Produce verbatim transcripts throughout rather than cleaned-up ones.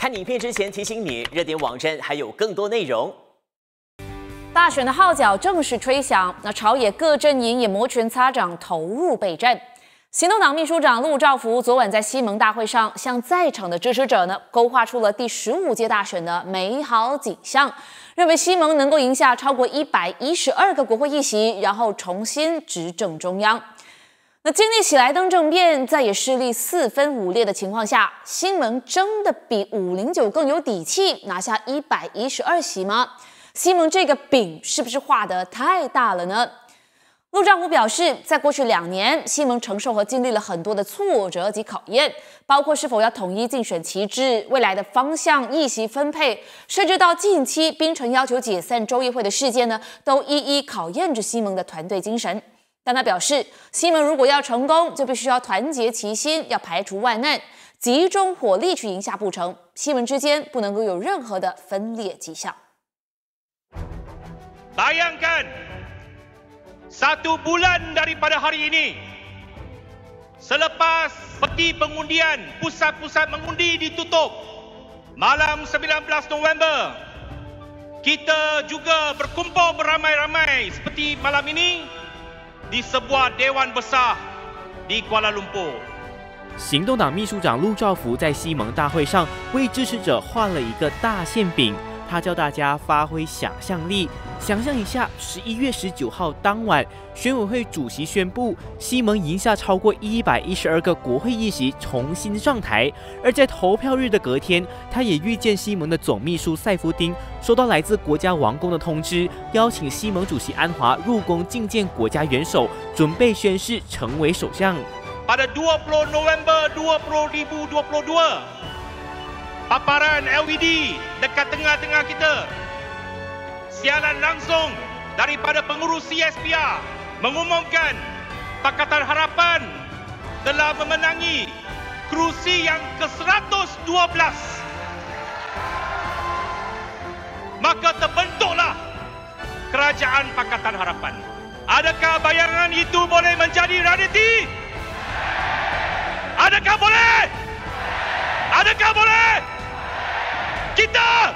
看影片之前提醒你，热点网站还有更多内容。 大选的号角正式吹响，那朝野各阵营也摩拳擦掌，投入备战。行动党秘书长陆兆福昨晚在西蒙大会上，向在场的支持者呢，勾画出了第十五届大选的美好景象，认为西蒙能够赢下超过一百一十二个国会议席，然后重新执政中央。那经历喜来登政变，在也势力四分五裂的情况下，西蒙真的比五零九更有底气，拿下一百一十二席吗？西蒙这个饼是不是画得太大了呢？陆兆福表示，在过去两年，西蒙承受和经历了很多的挫折及考验，包括是否要统一竞选旗帜、未来的方向、议席分配，甚至到近期槟城要求解散州议会的事件呢，都一一考验着西蒙的团队精神。但他表示，西蒙如果要成功，就必须要团结齐心，要排除万难，集中火力去赢下布城。西蒙之间不能够有任何的分裂迹象。 Bayangkan satu bulan daripada hari ini, selepas peti pengundian, pusat-pusat mengundi ditutup malam sembilan belas November, kita juga berkumpul beramai-ramai seperti malam ini di sebuah Dewan Besar di Kuala Lumpur。 行动党秘书长陆兆福在西蒙大会上为支持者画了一个大馅饼，他叫大家发挥想象力，想象一下十一月十九号当晚，选委会主席宣布西蒙赢下超过一百一十二个国会议席，重新上台。而在投票日的隔天，他也遇见西蒙的总秘书塞夫丁，收到来自国家王宫的通知，邀请西蒙主席安华入宫觐见国家元首，准备宣誓成为首相。 Pada dua puluh November dua ribu dua puluh dua, paparan L E D dekat tengah-tengah kita. Siaran langsung daripada pengurus C S P R mengumumkan Pakatan Harapan telah memenangi kerusi yang ke seratus dua belas. Maka terbentuklah Kerajaan Pakatan Harapan. Adakah bayangan itu boleh menjadi realiti? Adakah boleh? Adakah boleh? Kita!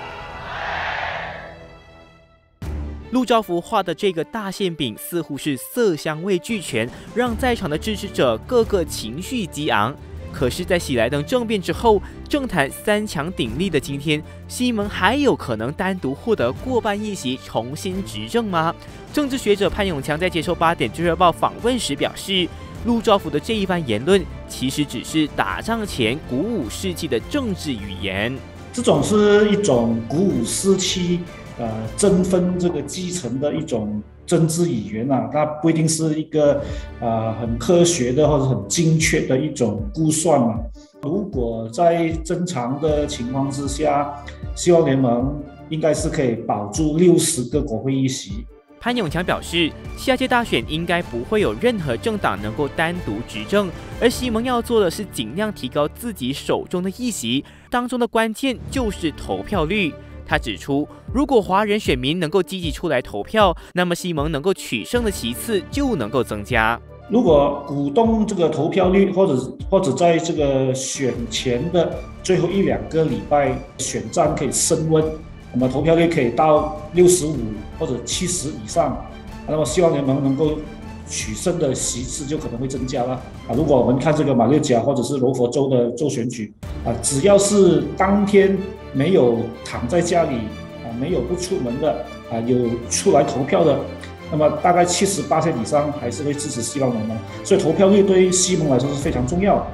陆兆福画的这个大馅饼似乎是色香味俱全，让在场的支持者个个情绪激昂。可是，在喜来登政变之后，政坛三强鼎立的今天，西蒙还有可能单独获得过半议席，重新执政吗？政治学者潘永强在接受八点最热报访问时表示，陆兆福的这一番言论其实只是打仗前鼓舞士气的政治语言。 这种是一种鼓舞士气。呃，争分这个基层的一种政治语言啊，它不一定是一个呃很科学的或者很精确的一种估算嘛。如果在正常的情况之下，希望联盟应该是可以保住六十个国会议席。 潘永强表示，下届大选应该不会有任何政党能够单独执政，而西蒙要做的是尽量提高自己手中的议席，当中的关键就是投票率。他指出，如果华人选民能够积极出来投票，那么西蒙能够取胜的席次就能够增加。 如果鼓动这个投票率，或者或者在这个选前的最后一两个礼拜，选战可以升温，那么投票率可以到六十五或者七十以上，那么希望联盟能够取胜的席次就可能会增加了啊！如果我们看这个马六甲或者是柔佛州的州选举啊，只要是当天没有躺在家里啊，没有不出门的啊，有出来投票的，那么大概七十八%以上还是会支持希望联盟，所以投票率对西蒙来说是非常重要的。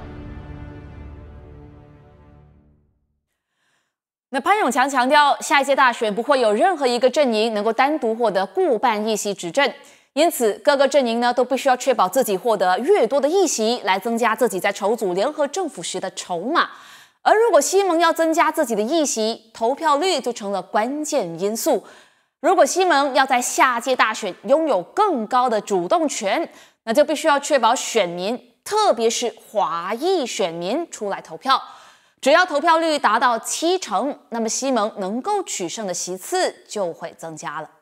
那潘永强强调，下一届大选不会有任何一个阵营能够单独获得过半议席执政。因此，各个阵营呢都必须要确保自己获得越多的议席，来增加自己在筹组联合政府时的筹码。而如果西蒙要增加自己的议席，投票率就成了关键因素。如果西蒙要在下届大选拥有更高的主动权，那就必须要确保选民，特别是华裔选民出来投票。只要投票率达到七成，那么西蒙能够取胜的席次就会增加了。